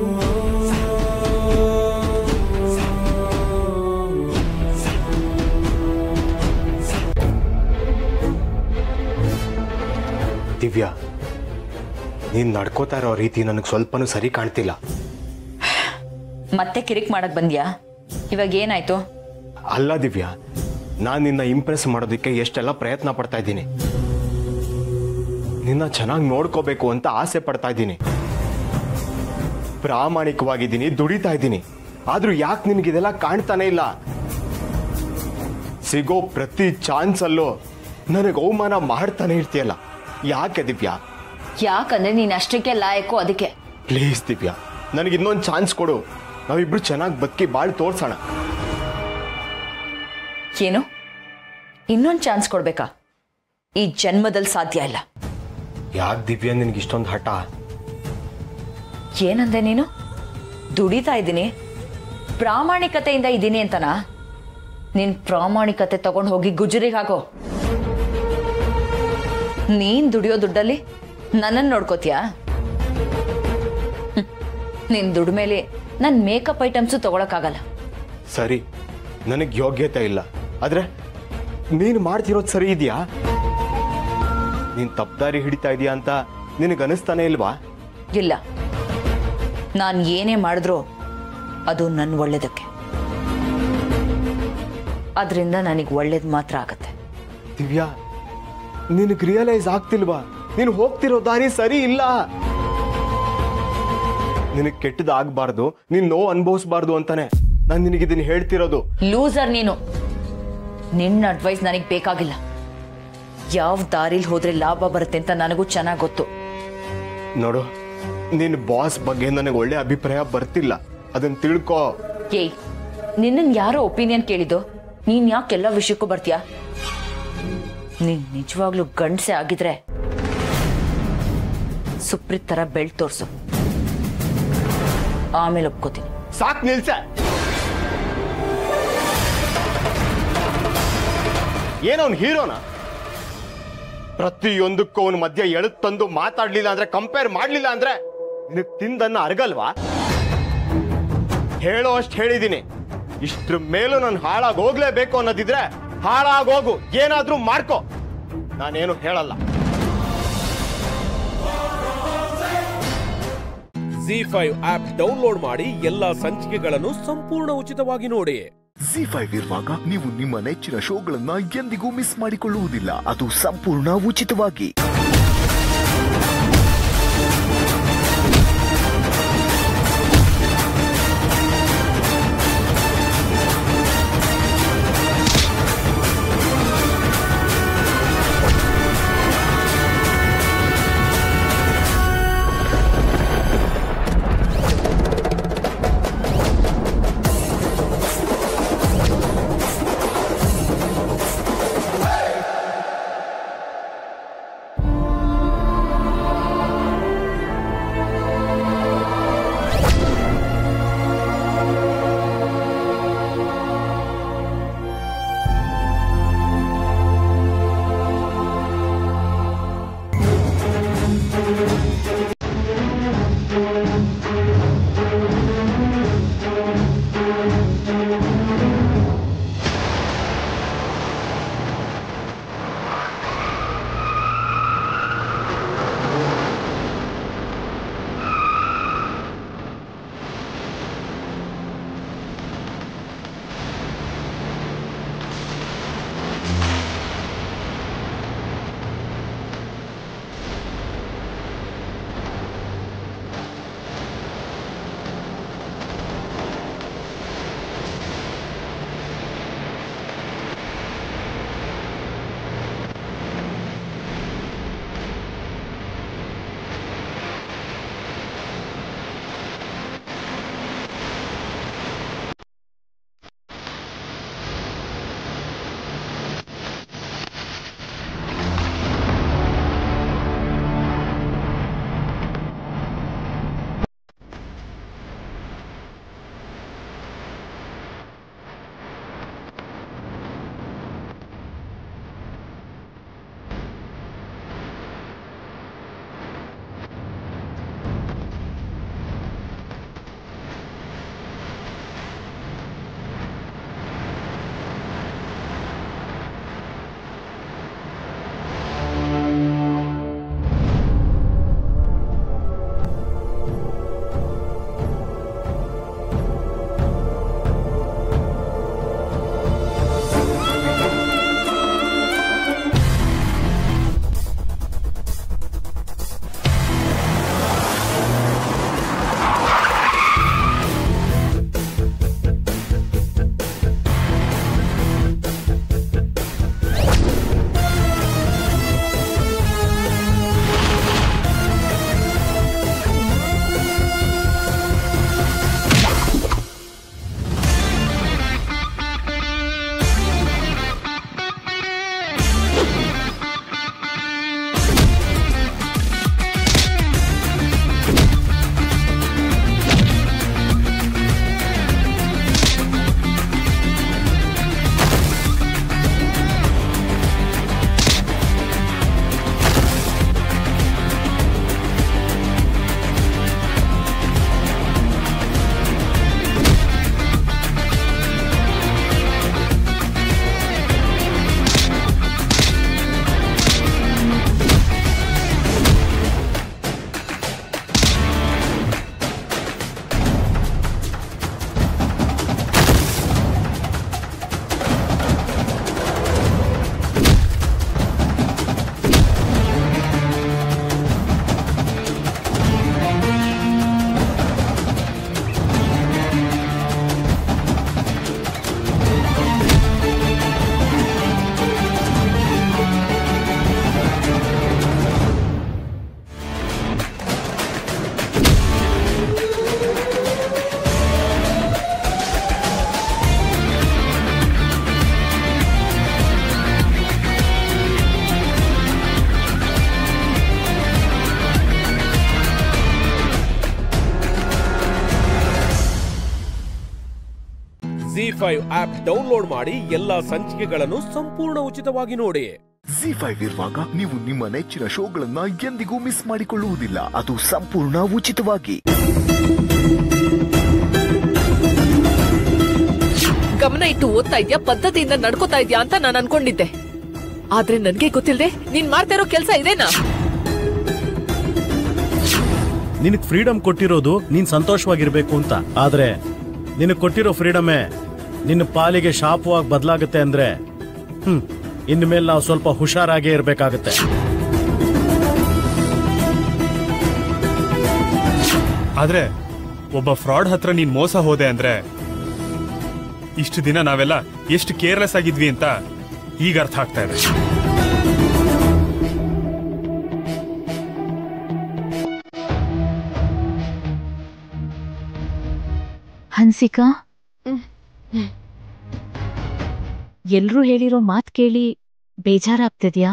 ದಿವ್ಯಾ, ನೀನ್ ನಡ್ಕೋತಾ ಇರೋ ರೀತಿ ನನಗೆ ಸ್ವಲ್ಪನೂ ಸರಿ ಕಾಣ್ತಿಲ್ಲ. ಮತ್ತೆ ಕಿರಿಕ್ ಮಾಡಕ್ ಬಂದ್ಯಾ? ಇವಾಗ ಏನಾಯ್ತು? ಅಲ್ಲ ದಿವ್ಯಾ, ನಾನು ನಿನ್ನ ಇಂಪ್ರೆಸ್ ಮಾಡೋದಕ್ಕೆ ಎಷ್ಟೆಲ್ಲ ಪ್ರಯತ್ನ ಪಡ್ತಾ ಇದ್ದೀನಿ. ನಿನ್ನ ಚೆನ್ನಾಗಿ ನೋಡ್ಕೋಬೇಕು ಅಂತ ಆಸೆ ಪಡ್ತಾ ಇದ್ದೀನಿ. ಪ್ರಾಮಾಣಿಕವಾಗಿದ್ದೀನಿ, ದುಡಿತಾ ಇದ್ದೀನಿ. ಆದ್ರೂ ಯಾಕೆ ನಿನಗಿದೆಲ್ಲ ಕಾಣ್ತಾನೆ ಇಲ್ಲ? ಸಿಗೋ ಪ್ರತಿ ಚಾನ್ಸ್ ಅಲ್ಲೂ ನನಗೆ ಅವಮಾನ ಮಾಡ್ತಾನೆ ಇರ್ತೀಯಲ್ಲ, ಯಾಕೆ ದಿವ್ಯಾ? ಯಾಕಂದ್ರೆ ನೀನ್ ಅಷ್ಟಕ್ಕೆ ಲಾಯಕು, ಅದಕ್ಕೆ. ಪ್ಲೀಸ್ ದಿವ್ಯಾ, ನನಗೆ ಇನ್ನೊಂದು ಚಾನ್ಸ್ ಕೊಡು. ನಾವಿಬ್ರು ಚೆನ್ನಾಗಿ ಬದುಕಿ ಬಾಳ್ ತೋರ್ಸೋಣ. ಏನು, ಇನ್ನೊಂದು ಚಾನ್ಸ್ ಕೊಡ್ಬೇಕಾ? ಈ ಜನ್ಮದಲ್ಲಿ ಸಾಧ್ಯ ಇಲ್ಲ. ಯಾಕೆ ದಿವ್ಯಾ ನಿನ್ಗೆ ಇಷ್ಟೊಂದು ಹಠ? ಏನಂದೆ ನೀನು? ದುಡಿತಾ ಇದ್ದೀನಿ, ಪ್ರಾಮಾಣಿಕತೆಯಿಂದ ಇದ್ದೀನಿ ಅಂತನಾ? ನಿನ್ ಪ್ರಾಮಾಣಿಕತೆ ತಗೊಂಡು ಹೋಗಿ ಗುಜರಿಗೆ ಹಾಕೋ. ನೀನ್ ದುಡಿಯೋ ದುಡ್ಡಲ್ಲಿ ನನ್ನನ್ನು ನೋಡ್ಕೋತೀಯಾ? ನಿನ್ ದುಡ್ಡು ಮೇಲೆ ನನ್ ಮೇಕಪ್ ಐಟಮ್ಸು ತಗೊಳಕ್ಕಾಗಲ್ಲ. ಸರಿ, ನನಗೆ ಯೋಗ್ಯತೆ ಇಲ್ಲ, ಆದ್ರೆ ನೀನು ಮಾಡ್ತಿರೋದು ಸರಿ ಇದೆಯಾ? ನೀನ್ ತಪ್ಪದಾರಿ ಹಿಡಿತಾ ಇದೀಯಾ ಅಂತ ನಿನಗೆ ಅನಿಸ್ತಾನೆ ಇಲ್ವಾ? ಇಲ್ಲ, ನಾನು ಏನೇ ಮಾಡಿದ್ರು ಅದು ನನ್ನ ಒಳ್ಳೇದಕ್ಕೆ. ಅದರಿಂದ ನನಗೆ ಒಳ್ಳೇದು ಮಾತ್ರ ಆಗತ್ತೆ. ದಿವ್ಯಾ, ನಿನಗೆ ರಿಯಲೈಸ್ ಆಗ್ತಿಲ್ವಾ? ನೀನು ಹೋಗ್ತಿರೋ ದಾರಿ ಸರಿ ಇಲ್ಲ. ನಿನಗೆ ಕೆಟ್ಟದಾಗಬಾರ್ದು, ನೀನ್ ನೋವು ಅನುಭವಿಸಬಾರ್ದು ಅಂತಾನೆ ನಾನು ನಿನಗಿದನ್ನು ಹೇಳ್ತಿರೋದು. ಲೂಸರ್ ನೀನು. ನಿನ್ನ ಅಡ್ವೈಸ್ ನನಗೆ ಬೇಕಾಗಿಲ್ಲ. ಯಾವ ದಾರಿಲಿ ಹೋದ್ರೆ ಲಾಭ ಬರುತ್ತೆ ಅಂತ ನನಗೂ ಚೆನ್ನಾಗಿ ಗೊತ್ತು. ನೋಡು, ನಿನ್ನ ಬಾಸ್ ಬಗ್ಗೆ ನನಗೆ ಒಳ್ಳೆ ಅಭಿಪ್ರಾಯ ಬರ್ತಿಲ್ಲ, ಅದನ್ನ ತಿಳ್ಕೋ. ಏಯ್, ನಿನ್ನನ್ ಯಾರೋ ಒಪಿನಿಯನ್ ಕೇಳಿದ್ದು? ನೀನ್ ಯಾಕೆ ಎಲ್ಲ ವಿಷಯಕ್ಕೂ ಬರ್ತೀಯಾ? ನೀನ್ ನಿಜವಾಗ್ಲೂ ಗಂಡ್ಸೆ ಆಗಿದ್ರೆ ಸುಪ್ರೀತ್ ತರ ಬೆಲ್ಟ್ ತೋರ್ಸು, ಆಮೇಲೆ ಒಪ್ಕೋತೀನಿ. ಸಾಕ್ ನಿಲ್ಸ. ಏನವನ್ ಹೀರೋನ? ಪ್ರತಿಯೊಂದಕ್ಕೂ ಅವನ ಮಧ್ಯ ಎಳೆದು ತಂದು ಮಾತಾಡ್ಲಿಲ್ಲ ಅಂದ್ರೆ, ಕಂಪೇರ್ ಮಾಡ್ಲಿಲ್ಲ ಅಂದ್ರೆ ನಿನಗ್ ತಿಂದನ್ನ ಅರಗಲ್ವಾ? ಹೇಳೋ ಅಷ್ಟು ಹೇಳಿದೀನಿ. ಇಷ್ಟ್ರ ಮೇಲೂ ನಾನು ಹಾಳಾಗಿ ಹೋಗ್ಲೇಬೇಕು ಅನ್ನೋದಿದ್ರೆ ಹಾಳಾಗೋಗು, ಏನಾದ್ರೂ ಮಾಡ್ಕೋ, ನಾನೇನು ಹೇಳಲ್ಲ. ಜಿ ಫೈವ್ ಆಪ್ ಡೌನ್ಲೋಡ್ ಮಾಡಿ ಎಲ್ಲಾ ಸಂಚಿಕೆಗಳನ್ನು ಸಂಪೂರ್ಣ ಉಚಿತವಾಗಿ ನೋಡಿ. ಜಿ ಫೈವ್ ಇರುವಾಗ ನೀವು ನಿಮ್ಮ ನೆಚ್ಚಿನ ಶೋಗಳನ್ನ ಎಂದಿಗೂ ಮಿಸ್ ಮಾಡಿಕೊಳ್ಳುವುದಿಲ್ಲ, ಅದು ಸಂಪೂರ್ಣ ಉಚಿತವಾಗಿ. ಫೈವ್ ಆಪ್ ಡೌನ್ಲೋಡ್ ಮಾಡಿ ಎಲ್ಲಾ ಸಂಚಿಕೆಗಳನ್ನು ಸಂಪೂರ್ಣ ಉಚಿತವಾಗಿ ನೋಡಿ. ಜಿ ಫೈವ್ ಇರುವಾಗ ನೀವು ನಿಮ್ಮ ನೆಚ್ಚಿನ ಶೋಗಳನ್ನ ಎಂದಿಗೂ ಮಿಸ್ ಮಾಡಿಕೊಳ್ಳುವುದಿಲ್ಲ, ಅದು ಸಂಪೂರ್ಣ ಉಚಿತವಾಗಿ. ಗಮನ ಇಟ್ಟು ಓದ್ತಾ ಇದ್ಯಾ, ಪದ್ಧತಿಯಿಂದ ನಡ್ಕೋತಾ ಇದ್ಯಾ ಅಂತ ನಾನು ಅನ್ಕೊಂಡಿದ್ದೆ. ಆದ್ರೆ ನನ್ಗೆ ಗೊತ್ತಿಲ್ಲದೆ ನೀನ್ ಮಾಡ್ತಾ ಇರೋ ಕೆಲಸ ಇದೇನಾ? ನಿನಗ್ ಫ್ರೀಡಮ್ ಕೊಟ್ಟಿರೋದು ನೀನ್ ಸಂತೋಷವಾಗಿರ್ಬೇಕು ಅಂತ. ಆದ್ರೆ ನಿನಗ್ ಕೊಟ್ಟಿರೋ ಫ್ರೀಡಮೇ ನಿನ್ನ ಪಾಲಿಗೆ ಶಾಪವಾಗಿ ಬದಲಾಗುತ್ತೆ ಅಂದ್ರೆ ಹ್ಮ್ ಇನ್ಮೇಲೆ ನಾವು ಸ್ವಲ್ಪ ಹುಷಾರಾಗೇ ಇರ್ಬೇಕಾಗತ್ತೆ. ಆದ್ರೆ ಒಬ್ಬ ಫ್ರಾಡ್ ಹತ್ರ ನೀನ್ ಮೋಸ ಹೋದೆ ಅಂದ್ರೆ ಇಷ್ಟು ದಿನ ನಾವೆಲ್ಲ ಎಷ್ಟು ಕೇರ್ಲೆಸ್ ಆಗಿದ್ವಿ ಅಂತ ಈಗ ಅರ್ಥ ಆಗ್ತಾ ಇದೆ. ಹನ್ಸಿಕಾ, ಎಲ್ರೂ ಹೇಳಿರೋ ಮಾತ್ ಕೇಳಿ ಬೇಜಾರಾಗ್ತಿದ್ಯಾ?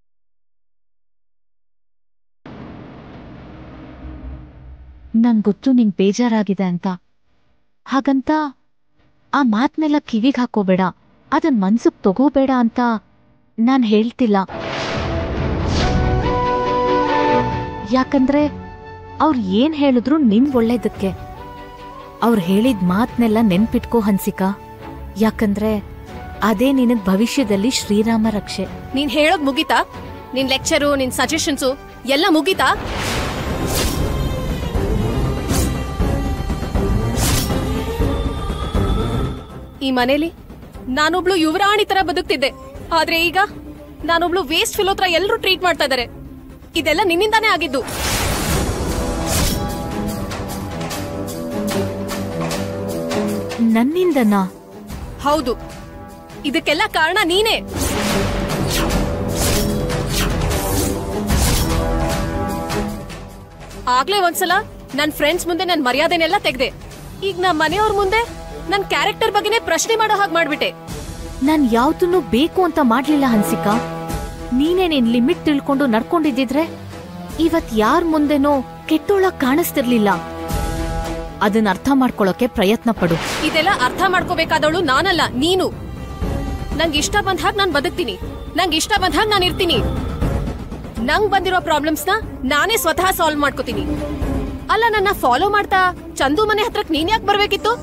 ನಂಗ್ ಗೊತ್ತು ನಿಂಗ್ ಬೇಜಾರಾಗಿದೆ ಅಂತ. ಹಾಗಂತ ಆ ಮಾತ್ನೆಲ್ಲ ಕಿವಿಗ್ ಹಾಕೋಬೇಡ, ಅದನ್ ಮನ್ಸಕ್ ತಗೋಬೇಡ ಅಂತ ನಾನ್ ಹೇಳ್ತಿಲ್ಲ. ಯಾಕಂದ್ರೆ ಅವ್ರು ಏನ್ ಹೇಳಿದ್ರು ನಿನ್ ಒಳ್ಳೇದಕ್ಕೆ. ಅವ್ರು ಹೇಳಿದ ಮಾತ್ನೆಲ್ಲ ನೆನ್ಪಿಟ್ಕೋ ಹನ್ಸಿಕಾ, ಯಾಕಂದ್ರೆ ಅದೇ ನಿನಗ್ ಭವಿಷ್ಯದಲ್ಲಿ ಶ್ರೀರಾಮ ರಕ್ಷೆ. ನೀನ್ ಹೇಳೋದ್ ಮುಗೀತಾ? ನಿನ್ ಲೆಕ್ಚರು, ನಿನ್ ಸಜೆಷನ್ಸು ಎಲ್ಲ ಮುಗೀತಾ? ಈ ಮನೇಲಿ ನಾನೊಬ್ಳು ಯುವರಾಣಿ ತರ ಬದುಕ್ತಿದ್ದೆ, ಆದ್ರೆ ಈಗ ನಾನೊಬ್ಳು ವೇಸ್ಟ್ ಫಿಲೋ ತರ ಎಲ್ಲರೂ ಟ್ರೀಟ್ ಮಾಡ್ತಾ ಇದಾರೆ. ಇದೆಲ್ಲ ನಿನ್ನಿಂದಾನೇ ಆಗಿದ್ದು. ನನ್ನಿಂದನಾ? ಹೌದು, ಇದಕ್ಕೆಲ್ಲ ಕಾರಣ ನೀನೇ. ಆಗ್ಲೇ ಒಂದ್ಸಲ ನನ್ ಫ್ರೆಂಡ್ಸ್ ಮುಂದೆ ನನ್ ಮರ್ಯಾದೆನೆಲ್ಲ ತೆಗ್ದೆ. ಈಗ ನಮ್ಮ ಮನೆಯವ್ರ ಮುಂದೆ ನನ್ ಕ್ಯಾರೆಕ್ಟರ್ ಬಗ್ಗೆನೇ ಪ್ರಶ್ನೆ ಮಾಡೋ ಹಾಗೆ ಮಾಡ್ಬಿಟ್ಟೆ. ನಾನ್ ಯಾವ್ದನ್ನು ಬೇಕು ಅಂತ ಮಾಡ್ಲಿಲ್ಲ ಹನ್ಸಿಕಾ. ನೀನೇ ನಿನ್ ಲಿಮಿಟ್ ತಿಳ್ಕೊಂಡು ನಡ್ಕೊಂಡಿದ್ದಿದ್ರೆ ಇವತ್ ಯಾರ್ ಮುಂದೆನೋ ಕೆಟ್ಟೋಳಕ್ ಕಾಣಿಸ್ತಿರ್ಲಿಲ್ಲ. ಅದನ್ನ ಅರ್ಥ ಮಾಡ್ಕೊಳ್ಳೋಕೆ ಪ್ರಯತ್ನ ಪಡು. ಇದೆಲ್ಲ ಅರ್ಥ ಮಾಡ್ಕೋಬೇಕಾದವಳು ನಾನಲ್ಲ, ನೀನು. ನಂಗೆ ಇಷ್ಟ ಬಂದ ಹಾಗೆ ನಾನ್ ಬದುಕ್ತೀನಿ, ನಂಗೆ ಇಷ್ಟ ಬಂದ ಹಾಗೆ ನಾನು ಇರ್ತೀನಿ. ನಂಗ್ ಬಂದಿರೋ ಪ್ರಾಬ್ಲಮ್ಸ್ ನ ನಾನೇ ಸ್ವತಃ ಸಾಲ್ವ್ ಮಾಡ್ಕೋತೀನಿ. ಅಲ್ಲ, ನನ್ನ ಫಾಲೋ ಮಾಡ್ತಾ ಚಂದು ಮನೆ ಹತ್ರಕ್ ನೀನ್ ಯಾಕೆ ಬರ್ಬೇಕಿತ್ತು?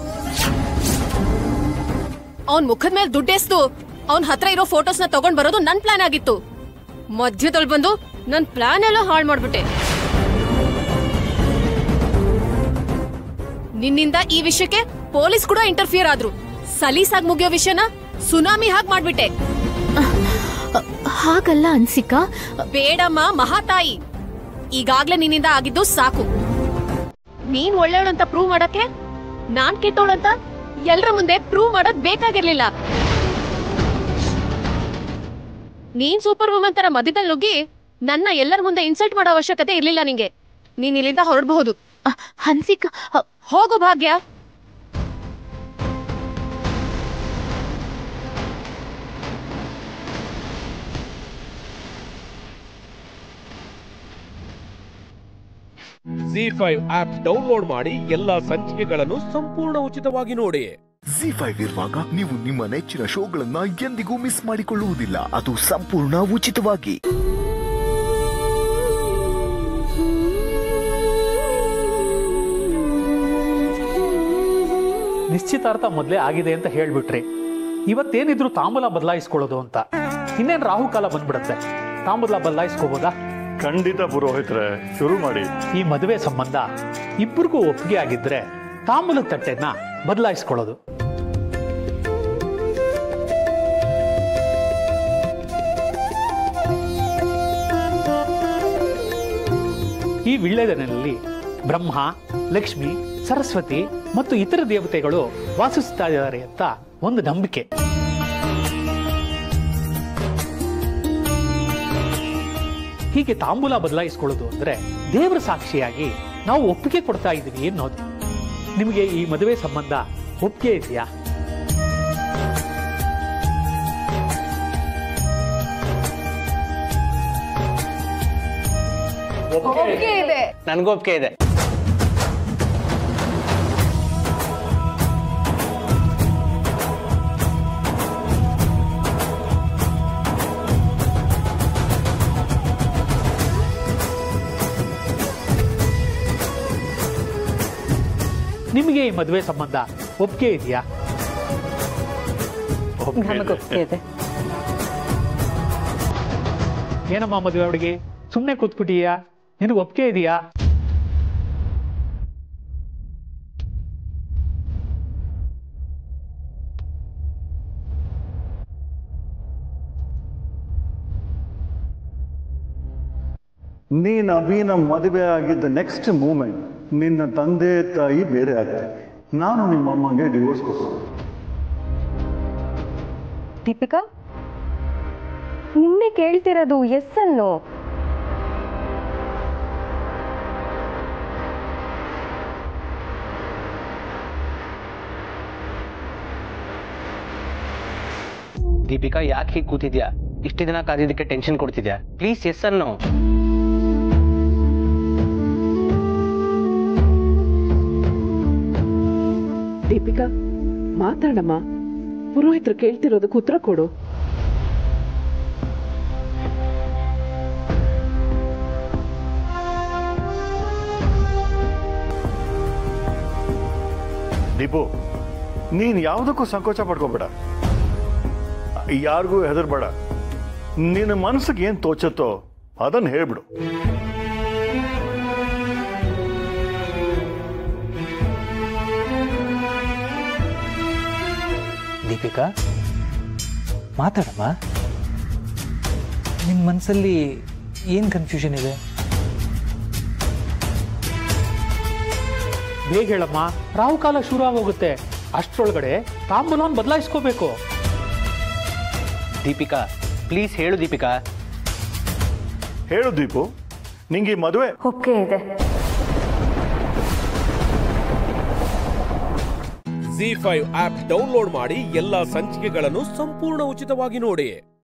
ಅವನ್ ಮುಖದ ಮೇಲೆ ದುಡ್ಡೆಸ್ದು ಅವನ್ ಹತ್ರ ಇರೋ ಫೋಟೋಸ್ ನ ತಗೊಂಡ್ ಬರೋದು ನನ್ ಪ್ಲಾನ್ ಆಗಿತ್ತು. ಮಧ್ಯದಲ್ಲಿ ಬಂದು ನನ್ ಪ್ಲಾನ್ ಎಲ್ಲ ಹಾಳು ಮಾಡ್ಬಿಟ್ಟೆ. ನಿನ್ನಿಂದ ಈ ವಿಷಯಕ್ಕೆ ಪೊಲೀಸ್ ಕೂಡ ಇಂಟರ್ಫಿಯರ್ ಆದ್ರು. ಸಲೀಸಾಗಿ ಮುಗಿಯೋ ವಿಷಯನ ಸುನಾಮಿ ಹಾಗೆ ಮಾಡ್ಬಿಟ್ಟೆ. ಹಾಗಲ್ಲ ಹನ್ಸಿಕಾ. ಬೇಡಮ್ಮ ಮಹಾತಾಯಿ, ಈಗಾಗ್ಲೇ ನಿನ್ನಿಂದ ಆಗಿದ್ದು ಸಾಕು. ನೀನ್ ಒಳ್ಳೆಯವಳಂತ ಪ್ರೂವ್ ಮಾಡಕ್ಕೆ ನಾನ್ ಕೆಟ್ಟವಳಂತ ಎಲ್ರ ಮುಂದೆ ಪ್ರೂವ್ ಮಾಡಕ್ ಬೇಕಾಗಿರ್ಲಿಲ್ಲ. ನೀನ್ ಸೂಪರ್ ವುಮನ್ ತರ ಮಧ್ಯದಲ್ಲಿ ನುಗ್ಗಿ ನನ್ನ ಎಲ್ಲರ ಮುಂದೆ ಇನ್ಸಲ್ಟ್ ಮಾಡೋ ಅವಶ್ಯಕತೆ ಇರ್ಲಿಲ್ಲ ನಿಂಗೆ. ನೀನ್ ಇಲ್ಲಿಂದ ಹೊರಡಬಹುದು. ಹನ್ಸಿಕಾ, ಹೋಗು ಭಾಗ್ಯ. ಜಿ ಫೈವ್ ಆಪ್ ಡೌನ್ಲೋಡ್ ಮಾಡಿ ಎಲ್ಲಾ ಸಂಚಿಕೆಗಳನ್ನು ಸಂಪೂರ್ಣ ಉಚಿತವಾಗಿ ನೋಡಿ. ಜಿ ಫೈವ್ ಇರುವಾಗ ನೀವು ನಿಮ್ಮ ನೆಚ್ಚಿನ ಶೋಗಳನ್ನ ಎಂದಿಗೂ ಮಿಸ್ ಮಾಡಿಕೊಳ್ಳುವುದಿಲ್ಲ, ಅದು ಸಂಪೂರ್ಣ ಉಚಿತವಾಗಿ. ನಿಶ್ಚಿತಾರ್ಥ ಮೊದಲೇ ಆಗಿದೆ ಅಂತ ಹೇಳ್ಬಿಟ್ರಿ. ಇವತ್ತೇನಿದ್ರು ತಾಂಬೂಲ ಬದಲಾಯಿಸ್ಕೊಳ್ಳೋದು ಅಂತ. ಇನ್ನೇನು ರಾಹುಕಾಲ ಬಂದ್ಬಿಡತ್ತೆ, ತಾಂಬೂಲ ಬದಲಾಯಿಸ್ಕೋಬೋದಾ? ಖಂಡಿತ ಪುರೋಹಿತ್ರೆ, ಶುರು ಮಾಡಿ. ಈ ಮದುವೆ ಸಂಬಂಧ ಇಬ್ಬರಿಗೂ ಒಪ್ಪಿಗೆ ಆಗಿದ್ರೆ ತಾಂಬೂಲದ ತಟ್ಟೆನ ಬದಲಾಯಿಸ್ಕೊಳ್ಳೋದು. ಈ ವಿಳ್ಳೆದೆಲೆಯಲ್ಲಿ ಬ್ರಹ್ಮ, ಲಕ್ಷ್ಮಿ, ಸರಸ್ವತಿ ಮತ್ತು ಇತರ ದೇವತೆಗಳು ವಾಸಿಸ್ತಾ ಇದ್ದಾರೆ ಅಂತ ಒಂದು ನಂಬಿಕೆ. ಹೀಗೆ ತಾಂಬೂಲ ಬದಲಾಯಿಸ್ಕೊಳ್ಳೋದು ಅಂದ್ರೆ ದೇವರ ಸಾಕ್ಷಿಯಾಗಿ ನಾವು ಒಪ್ಪಿಗೆ ಕೊಡ್ತಾ ಇದ್ದೀವಿ ಅನ್ನೋದು. ನಿಮಗೆ ಈ ಮದುವೆ ಸಂಬಂಧ ಒಪ್ಪಿಗೆ ಇದೆಯಾ? ಒಪ್ಪಿಗೆ ಇದೆ. ನನಗೂ ಒಪ್ಪಿಗೆ ಇದೆ. ನಿಮಗೆ ಈ ಮದುವೆ ಸಂಬಂಧ ಒಪ್ಪಿಗೆ ಇದೆಯಾ? ನಮಗೆ ಒಪ್ಪಿಗೆ ಇದೆ. ಏನಮ್ಮ ಮದುವೆ ಹುಡುಗಿ ಸುಮ್ಮನೆ ಕೂತ್ಬಿಟ್ಟಿಯಾ? ನಿನಗೆ ಒಪ್ಪಿಗೆ ಇದೆಯಾ? ನೀನು ಅಭಿನ ಮದುವೆ ಆಗಿದ್ದ ನೆಕ್ಸ್ಟ್ ಮೂಮೆಂಟ್ ನಿನ್ನ ತಂದೆ ತಾಯಿ ಬೇರೆ ಆಗ್ತಾರೆ. ನಾನು ನಿಮ್ಮ ಅಮ್ಮಗೆ ಡಿವೋರ್ಸ್ ಕೊಡ್ತೀನಿ. ದೀಪಿಕಾ, ನಿನ್ನೆ ಕೇಳ್ತಿರೋದು ಎಸ್ ಅನ್ನು. ದೀಪಿಕಾ, ಯಾಕೆ ಹೀಗೆ ಕೂತಿದ್ಯಾ? ಇಷ್ಟು ದಿನ ಕಾದಿದ್ದಕ್ಕೆ ಟೆನ್ಷನ್ ಕೊಡ್ತಿದ್ಯಾ? ಪ್ಲೀಸ್ ಎಸ್ ಅನ್ನು. ದೀಪಿಕಾ, ಮಾತಾಡಮ್ಮ. ಪುರೋಹಿತರು ಕೇಳ್ತಿರೋದಕ್ಕೆ ಉತ್ತರ ಕೊಡು. ದೀಪು, ನೀನ್ ಯಾವುದಕ್ಕೂ ಸಂಕೋಚ ಪಡ್ಕೋಬೇಡ, ಯಾರಿಗೂ ಹೆದರ್ಬೇಡ. ನಿನ್ನ ಮನಸ್ಸಿಗೆ ಏನ್ ತೋಚತ್ತೋ ಅದನ್ನು ಹೇಳ್ಬಿಡು. ದೀಪಿಕಾ, ಮಾತಾಡಮ್ಮ. ನಿನ್ನ ಮನಸ್ಸಲ್ಲಿ ಏನು ಕನ್ಫ್ಯೂಷನ್ ಇದೆ? ಬೇಗ ಹೇಳಮ್ಮ, ರಾಹುಕಾಲ ಶುರು ಆಗೋಗುತ್ತೆ. ಅಷ್ಟರೊಳಗಡೆ ತಾಂಬೂಲವನ್ನು ಬದಲಾಯಿಸ್ಕೋಬೇಕು. ದೀಪಿಕಾ, ಪ್ಲೀಸ್ ಹೇಳು. ದೀಪಿಕಾ, ಹೇಳು ದೀಪು, ನಿಂಗೆ ಮದುವೆ ಒಪ್ಪಿಗೆ ಇದೆ. ಜಿ ಫೈವ್ ಆಪ್ ಡೌನ್ಲೋಡ್ ಮಾಡಿ ಎಲ್ಲಾ ಸಂಚಿಕೆಗಳನ್ನು ಸಂಪೂರ್ಣ ಉಚಿತವಾಗಿ ನೋಡಿ.